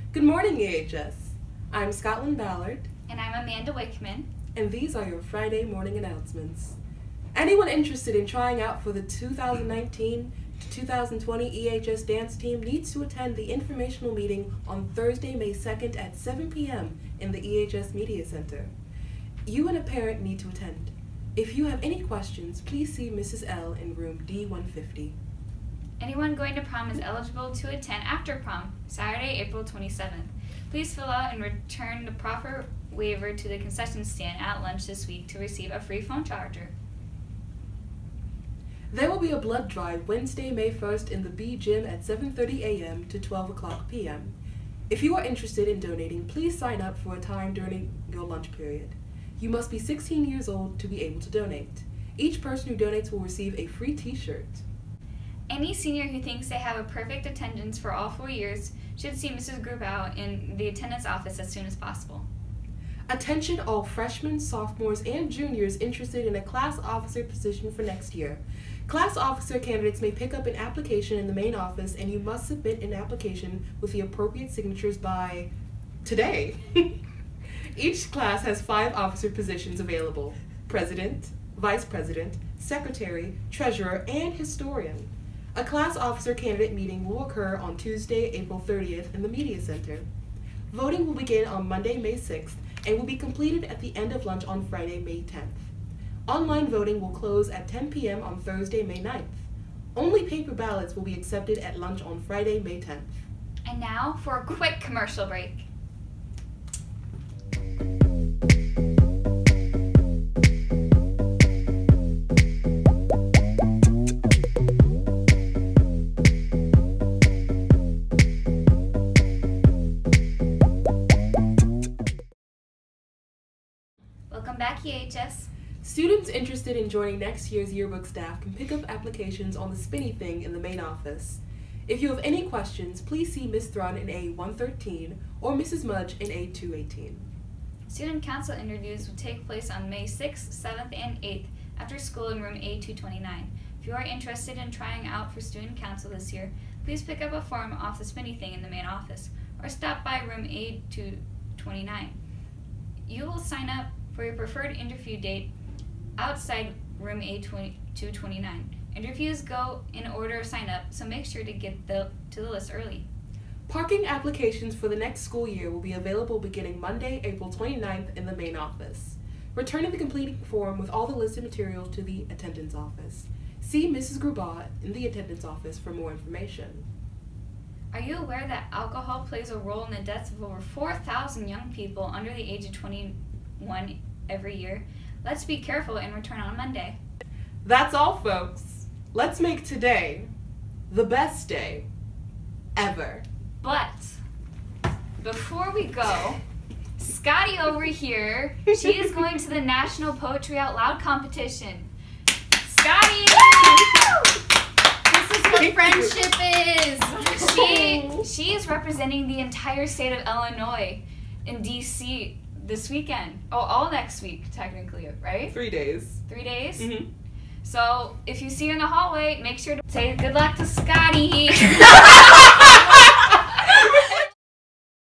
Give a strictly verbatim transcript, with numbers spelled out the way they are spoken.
Good morning, E H S. I'm Scotland Ballard. And I'm Amanda Wickman. And these are your Friday morning announcements. Anyone interested in trying out for the two thousand nineteen to two thousand twenty E H S dance team needs to attend the informational meeting on Thursday, May second at seven p m in the E H S Media Center. You and a parent need to attend. If you have any questions, please see Missus L in room D one fifty. Anyone going to prom is eligible to attend after prom, Saturday, April twenty-seventh. Please fill out and return the proper waiver to the concession stand at lunch this week to receive a free phone charger. There will be a blood drive Wednesday, May first in the B Gym at seven thirty a m to twelve o'clock p m If you are interested in donating, please sign up for a time during your lunch period. You must be sixteen years old to be able to donate. Each person who donates will receive a free t-shirt. Any senior who thinks they have a perfect attendance for all four years should see Missus Grubau in the attendance office as soon as possible. Attention all freshmen, sophomores, and juniors interested in a class officer position for next year. Class officer candidates may pick up an application in the main office, and you must submit an application with the appropriate signatures by today. Each class has five officer positions available: president, vice president, secretary, treasurer, and historian. A class officer candidate meeting will occur on Tuesday, April thirtieth in the Media Center. Voting will begin on Monday, May sixth, and will be completed at the end of lunch on Friday, May tenth. Online voting will close at ten p m on Thursday, May ninth. Only paper ballots will be accepted at lunch on Friday, May tenth. And now for a quick commercial break. Welcome back, E H S. Students interested in joining next year's yearbook staff can pick up applications on the spinny thing in the main office. If you have any questions, please see Miz Thrun in A one thirteen or Missus Mudge in A two eighteen. Student council interviews will take place on May sixth, seventh, and eighth after school in room A two twenty-nine. If you are interested in trying out for student council this year, please pick up a form off the spinny thing in the main office or stop by room A two twenty-nine. You will sign up for your preferred interview date outside room A two twenty-nine. Interviews go in order of sign up, so make sure to get the, to the list early. Parking applications for the next school year will be available beginning Monday, April twenty-ninth in the main office. Return the completing form with all the listed materials to the attendance office. See Missus Grubau in the attendance office for more information. Are you aware that alcohol plays a role in the deaths of over four thousand young people under the age of twenty-one every year? Let's be careful and return on Monday. That's all, folks. Let's make today the best day ever. But before we go, Scotty over here, she is going to the National Poetry Out Loud competition. Scotty! This is what friendship is. She, she is representing the entire state of Illinois in D C this weekend. Oh, all next week, technically, right? Three days. Three days? Mm-hmm. So if you see her in the hallway, make sure to say good luck to Scotty.